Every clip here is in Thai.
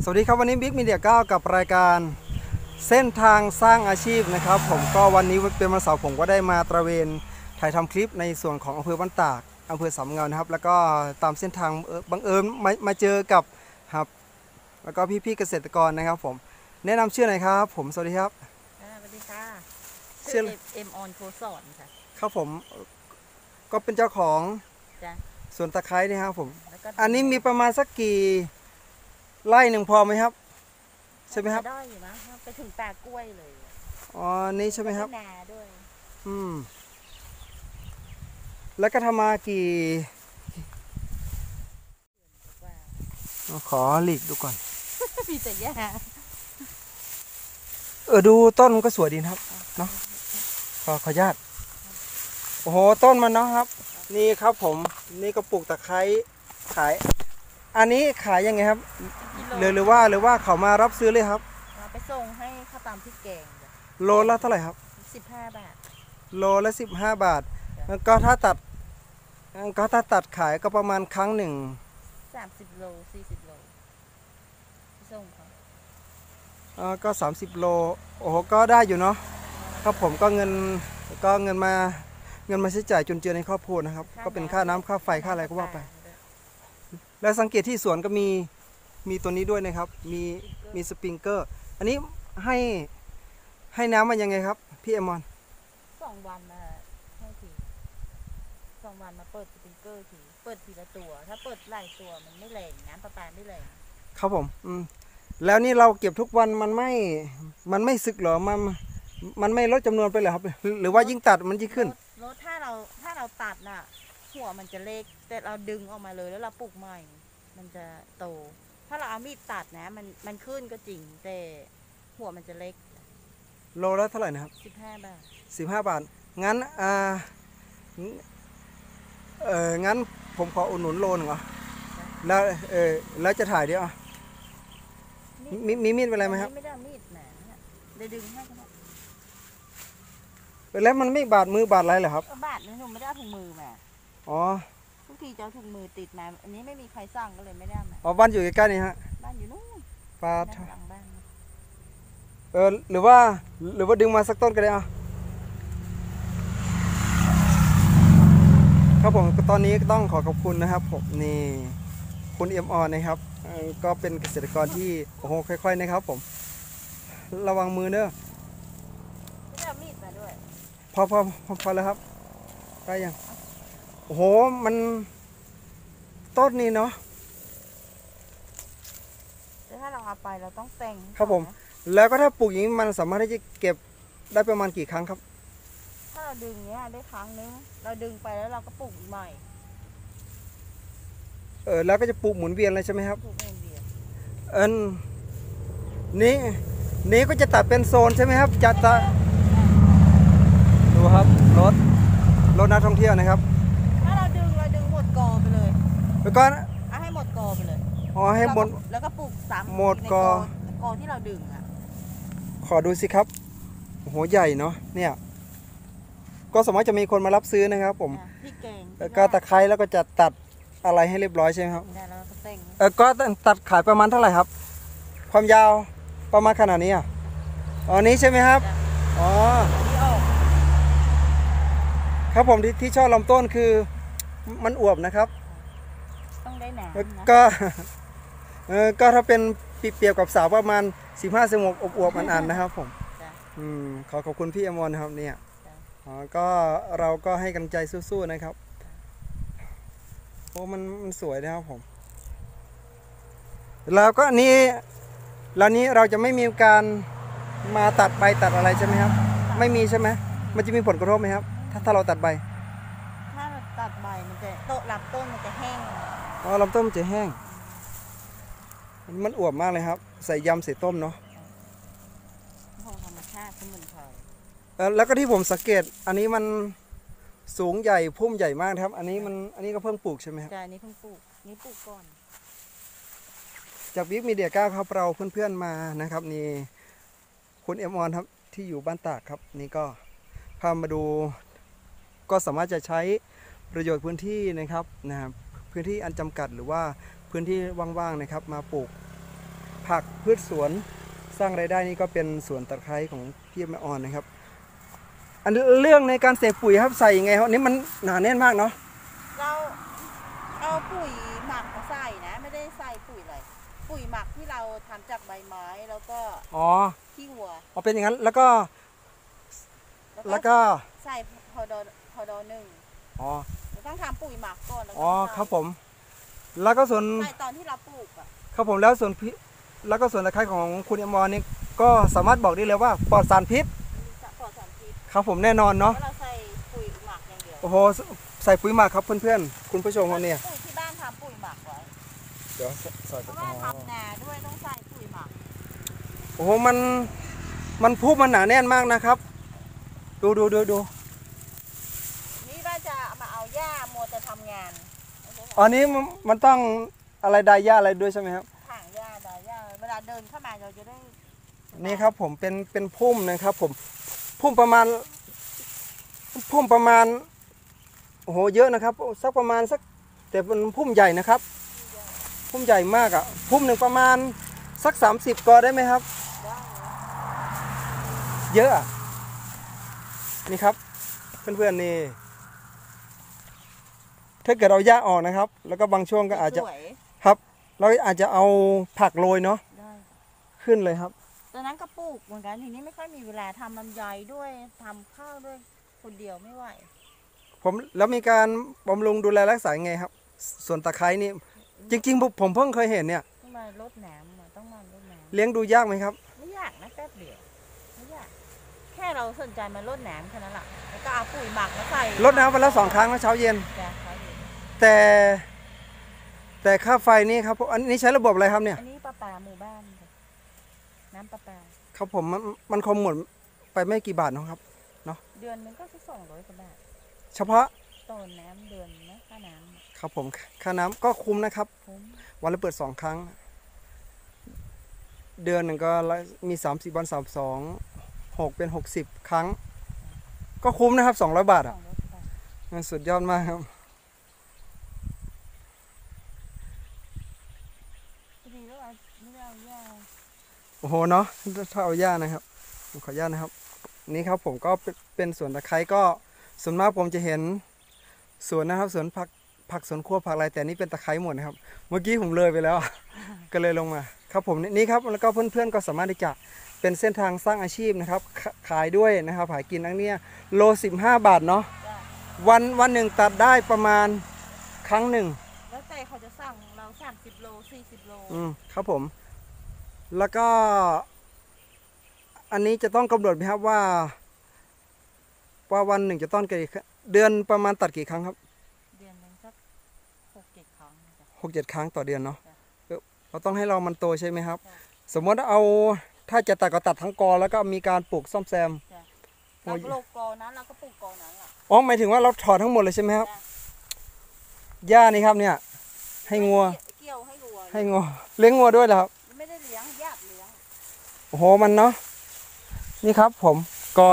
สวัสดีครับวันนี้บิ๊กมีเดีย9กับรายการเส้นทางสร้างอาชีพนะครับผมก็วันนี้เป็นวันเสาร์ผมก็ได้มาตระเวนถ่ายทำคลิปในส่วนของอำเภอบ้านตากอำเภอสำเงานะครับแล้วก็ตามเส้นทางบังเอิญมาเจอกับครับแล้วก็พี่ๆเกษตรกรนะครับผมแนะนำชื่อหน่อยครับผมสวัสดีครับสวัสดีค่ะชื่อเอ็มออนโคสอนค่ะครับผมก็เป็นเจ้าของสวนตะไคร้นี่ครับผมอันนี้มีประมาณสักกี่ไร่หนึ่งพอไหมครับใช่ไหมครับได้อยู่นะไปถึงตากล้วยเลยอ๋อนี่ใช่ไหมครับนาด้วยแล้วก็ทำมากี่ขอหลีกดูก่อนมีแต่หญ้าดูต้นมันก็สวยดีครับเนาะขออนุญาตโอ้โหต้นมันเนาะครับนี่ครับผมนี่ก็ปลูกตะไคร้ขายอันนี้ขายยังไงครับหรือว่าเขามารับซื้อเลยครับไปส่งให้ข้าวตามพริกแกงโลละเท่าไหร่ครับ 15 บาทโลละ15 บาทก็ถ้าตัดขายก็ประมาณครั้งหนึ่ง 30 โล 40 โลส่งเขาก็30 โลโอ้โหก็ได้อยู่เนาะครับผมก็เงินมาใช้จ่ายจุนเจือในครอบครัวนะครับก็เป็นค่าน้ำค่าไฟค่าอะไรก็ว่าไปแล้วสังเกตที่สวนก็มีตัวนี้ด้วยนะครับมีสปริงเกอร์อันนี้ให้น้ำมันยังไงครับพี่เอมอน 2 วันมาให้ที2 วันมาเปิดสปริงเกอร์ทีเปิดทีละตัวถ้าเปิดหลายตัวมันไม่แรงน้ำประปาไม่แรงครับผมแล้วนี่เราเก็บทุกวันมันไม่สึกหรอมันไม่ลดจำนวนไปเหรอครับหรือว่ายิ่งตัดมันยิ่งขึ้นลดถ้าเราตัดน่ะหัวมันจะเล็กแต่เราดึงออกมาเลยแล้วเราปลูกใหม่มันจะโตถ้าเราเอามีดตัดนะมันขึ้นก็จริงแต่หัวมันจะเล็กโลละเท่าไหร่นะครับ 15 บาท 15 บาทงั้นงั้นผมขออุดหนุนโลนึงเหรอแล้วจะถ่ายเดี๋ยวมีมีดอะไรไหมครับไม่ได้มีดแหมได้ดึงให้ก็ได้แล้วมันไม่บาดมือบาดอะไรเหรอครับบาดนะหนูไม่ได้ถุงมือมาอ๋อทุกทีจะเอาถุงมือติดมาอันนี้ไม่มีใครสั่งก็เลยไม่ได้มาบ้านอยู่ใกล้ๆนี่ฮะบ้านอยู่นู่นปลาหลังบ้านหรือว่าดึงมาสักต้นก็ได้ครับผมตอนนี้ต้องขอบคุณนะครับผมนี่คุณเอ็มออนนะครับก็เป็นเกษตรกรที่โอ้โหค่อยๆนะครับผมระวังมือเนอะไม่ได้มีดมาด้วยพอแล้วครับได้ยังโอ้โหมันต้นนี้เนาะแต่ถ้าเราเอาไปเราต้องแต่งครับผมแล้วก็ถ้าปลูกอย่างนี้มันสามารถที่จะเก็บได้ประมาณกี่ครั้งครับถ้าเราดึงเนี้ยได้ครั้งนึงเราดึงไปแล้วเราก็ปลูกใหม่แล้วก็จะปลูกหมุนเวียนเลยใช่ไหมครับปลูกหมุนเวียนนี้ก็จะตัดเป็นโซนใช่ไหมครับจะดูครับรถนักท่องเที่ยวนะครับถ้าเราดึงหมดกอไปเลยแล้วก็ให้หมดกอไปเลยให้หมดแล้วก็ปลูกหมดกอที่เราดึงขอดูสิครับโอ้โหใหญ่เนาะเนี่ยก็สามารถจะมีคนมารับซื้อนะครับผมก็ตะไคร้แล้วก็จะตัดอะไรให้เรียบร้อยใช่ไหมครับก็ตัดขายประมาณเท่าไหร่ครับความยาวประมาณขนาดนี้นี้ใช่ไหมครับครับผมที่ชอบลำต้นคือมันอวบนะครับต้องได้หนาก็ถ้าเป็นเปรียบกับสาวประมาณ15-16อวบๆอันนะครับผมขอบคุณพี่อมรนะครับเนี่ยก็เราก็ให้กำลังใจสู้ๆนะครับโอ้มันสวยนะครับผมแล้วก็นี้เราจะไม่มีการมาตัดใบตัดอะไรใช่ไหมครับไม่มีใช่ไหมมันจะมีผลกระทบไหมครับถ้าเราตัดใบถ้าตัดใบมันจะลำต้นมันจะแห้งลำต้นมันจะแห้งมันอวบมากเลยครับใส่ยำใส่ต้มเนาะของธรรมชาติสมุนไพรแล้วก็ที่ผมสังเกตอันนี้มันสูงใหญ่พุ่มใหญ่มากครับอันนี้ก็เพิ่งปลูกใช่ไหมครับใช่นี่เพิ่งปลูกนี่ปลูกก่อนจากบิ๊กมีเดีย9ครับเราเพื่อนๆมานะครับนี่คุณเอ็มออนครับที่อยู่บ้านตากครับนี่ก็พามาดูก็สามารถจะใช้ประโยชน์พื้นที่นะครับพื้นที่อันจำกัดหรือว่าพื้นที่ว่างๆนะครับมาปลูกผักพืชสวนสร้างรายได้นี่ก็เป็นสวนตะไคร้ของพี่แม่ออนนะครับอันเรื่องในการเสพปุ๋ยครับใส่ยังไงครับนี่มันหนาแน่นมากเนาะเราเอาปุ๋ยหมักมาใส่นะ ไม่ได้ใส่ปุ๋ยอะไรปุ๋ยหมักที่เราทำจากใบไม้แล้วก็อ๋อขี้วัวอ๋อเป็นอย่างนั้นแล้วก็ใส่พอดอหนึ่งอ๋อเราต้องทำปุ๋ยหมักก่อนแล้วอ๋อก็ครับผมแล้วก็ส่วนใส่ตอนที่เราปลูกอ่ะครับผมแล้วส่วนแล้วก็ส่วนตะไคร้ของคุณอมรนี่ก็สามารถบอกได้เลยว่าปลอดสารพิษจะปลอดสารพิษครับผมแน่นอนเนาะแล้วเราใส่ปุ๋ยหมักอย่างเดียวโอ้โหใส่ปุ๋ยหมักครับเพื่อนๆคุณผู้ชมครับเนี่ยปุ๋ยที่บ้านทำปุ๋ยหมักไว้เดี๋ยวใส่เพไปราะว่าทำนาด้วยต้องใส่ปุ๋ยหมักโอ้โหมันพุมันหนาแน่นมากนะครับดูนี่ว่าจะมาเอาหญ้ามัวจะทำงานอันนี้มันต้องอะไรดายหญ้าอะไรด้วยใช่ไหมครับถางหญ้าดายหญ้าเวลาเดินเข้ามาเราจะได้นี่ครับผมเป็นพุ่มนะครับผมพุ่มประมาณโอ้โหเยอะนะครับสักประมาณสักแต่เป็นพุ่มใหญ่นะครับพุ่มใหญ่มากอ่ะพุ่มหนึ่งประมาณสัก30 กอได้ไหมครับได้เยอะอะนี่ครับเพื่อนๆนี่ถ้าเกิดเราหญ้าออกนะครับ แล้วก็บางช่วงก็อาจจะสวยครับเราอาจจะเอาผักโรยเนาะได้ขึ้นเลยครับตอนนั้นก็ปลูกเหมือนกันทีนี้ไม่ค่อยมีเวลาทำลำไยด้วยทำข้าวด้วยคนเดียวไม่ไหวผมแล้วมีการบำรุงดูแลรักษาไงครับส่วนตะไคร้นี่จริงๆผมเพิ่งเคยเห็นเนี่ยต้องมารดน้ำอะต้องมารดน้เลี้ยงดูยากไหมครับำไม่ยากนะแป๊บเดียวไม่ยากแค่เราสนใจมารดน้ำแค่นั้นแหละแล้วก็เอาปุ๋ยหมักมาใส่รดน้ำวันละ2 ครั้งนะเช้าเย็นจ้ะครับผมแต่ค่าไฟนี่ครับอันนี้ใช้ระบบอะไรครับเนี่ยอันนี้ประปาหมู่บ้านจ้ะน้ำประปาครับผมมันคงหมดไปไม่กี่บาทนะครับเดือนนึงก็สัก200 กว่าบาทเฉพาะต้นน้ำเดือนนะค่าน้ครับผมค่าน้ำก็คุ้มนะครับำคุ้มวันละเปิด2 ครั้ง เดือนหนึ่งก็มี30 วัน6เป็น60 ครั้ง ก็คุ้มนะครับ200 บาทอ่ะ 200 กว่าบาทมันสุดยอดมากครับพอดีแล้วเอาไม่ได้เอาหญ้าโอ้โหเนาะถ้าเอาหญ้านะครับผมขออนุญาตนะครับนี่ครับผมก็เป็นสวนตะไคร้ก็ส่วนมากผมจะเห็นสวนนะครับสวนผักสวนครัวผักอะไรแต่นี่เป็นตะไคร้หมดนะครับ เมื่อกี้ผมเลยไปแล้ว ก็เลยลงมาครับผมนี่ครับแล้วก็เพื่อนๆก็สามารถที่จะเป็นเส้นทางสร้างอาชีพนะครับขายด้วยนะครับขายกินทั้งเนี้ยโล15 บาทเนาะจ้ะวันหนึ่งตัดได้ประมาณครั้งหนึ่งแล้วแต่เขาจะสั่งเรา30 โล40 โลครับผมแล้วก็อันนี้จะต้องกำหนดไหมครับว่าวันหนึ่งจะต้องกี่เดือนประมาณตัดกี่ครั้งครับเดือนนึงสัก6-7 ครั้งนะจ้ะ 6-7 ครั้งต่อเดือนเนาะจ้ะเราต้องให้เรามันโตใช่ไหมครับจ้ะสมมติถ้าจะตัดก็ตัดทั้งกอแล้วก็มีการปลูกซ่อมแซมจ้ะโอ้เรายปลูกกอนั้นเราก็ปลูกกอนั้นล่ะอ๋อหมายถึงว่าเราถอดทั้งหมดเลยใช่ไหมครับจ้ะหญ้านี่ครับเนี่ยให้งัวเกี่ยวให้วัวให้งัวเลี้ยงงัวด้วยเหรอครับไม่ได้เลี้ยงญาติเลี้ยงโอ้โหมันเนาะนี่ครับผมกอ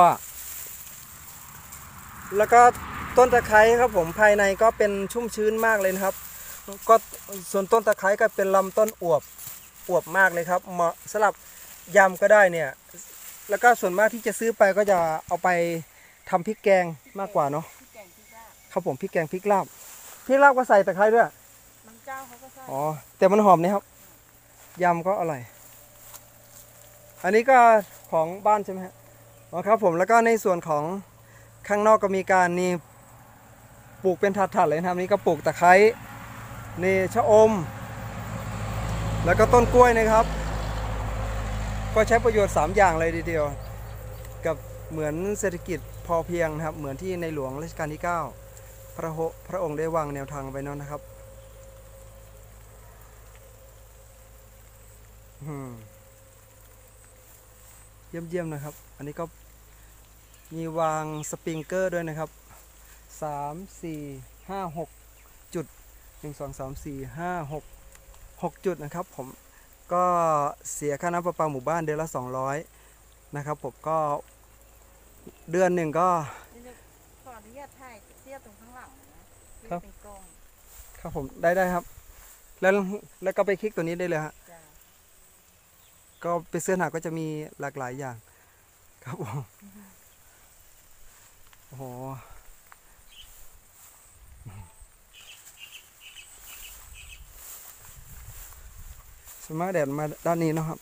แล้วก็ต้นตะไคร้ครับผมภายในก็เป็นชุ่มชื้นมากเลยนะครับก็ส่วนต้นตะไคร้ก็เป็นลำต้นอวบมากเลยครับเหมาะสำหรับยำก็ได้เนี่ยแล้วก็ส่วนมากที่จะซื้อไปก็จะเอาไปทำพริกแกงมากกว่าเนาะที่แกงที่ลาบครับผมพริกแกงพริกลาบก็ใส่ตะไคร้ด้วยมันเจ้าเขาก็ใส่อ๋อแต่มันหอมนี่ครับยำก็อร่อยอันนี้ก็ของบ้านใช่ไหมครับอ๋อครับผมแล้วก็ในส่วนของข้างนอกก็มีการนี่ปลูกเป็นถัดๆเลยนะครับนี่ก็ปลูกตะไคร้นี่ชะอม แล้วก็ต้นกล้วยนะครับ ก็ใช้ประโยชน์3อย่างเลยทีเดียวกับเหมือนเศรษฐกิจพอเพียงนะครับเหมือนที่ในหลวงรัชกาลที่9พระองค์ได้วางแนวทางไว้นั่นนะครับเยี่ยมๆนะครับอันนี้ก็มีวางสปริงเกอร์ด้วยนะครับ3 4 5 6จุด1 2 3 4 5 6จุดนะครับผมก็เสียค่าน้ำประปาหมู่บ้านเดือนละ200นะครับผมก็เดือนหนึ่งก็ขออนุญาตถ่ายเทียบตรงข้างหลังนะที่เป็นกล้องครับผมได้ครับแล้วก็ไปคลิกตัวนี้ได้เลยฮะจ้ะก็เป็นเสื้อหนักก็จะมีหลากหลายอย่างครับผมโอ้โหสวนมากแดดมาด้านนี้เนาะครับ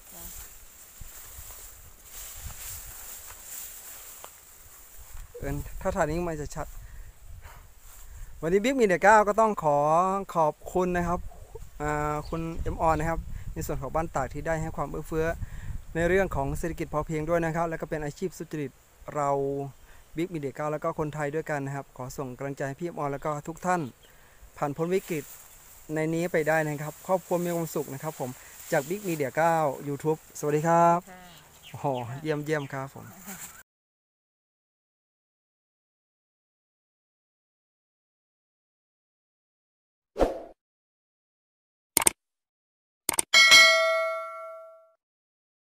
ถ้าถ่ายนี้มันจะชัด วันนี้บิ๊กมีเดีย9ก็ต้องขอบคุณนะครับคุณเอ็มออนนะครับในส่วนของบ้านตากที่ได้ให้ความเอื้อเฟื้อในเรื่องของเศรษฐกิจพอเพียงด้วยนะครับแล้วก็เป็นอาชีพสุจริตเราบิ๊กมีเดีย9แล้วก็คนไทยด้วยกันนะครับขอส่งกำลังใจให้พี่เอ็มออนแล้วก็ทุกท่านผ่านพ้นวิกฤตในนี้ไปได้นะครับครอบครัวมีความสุขนะครับผมจากบิ๊กมีเดีย9 YouTube สวัสดีครับค่ะโอ้โหเยี่ยมครับผม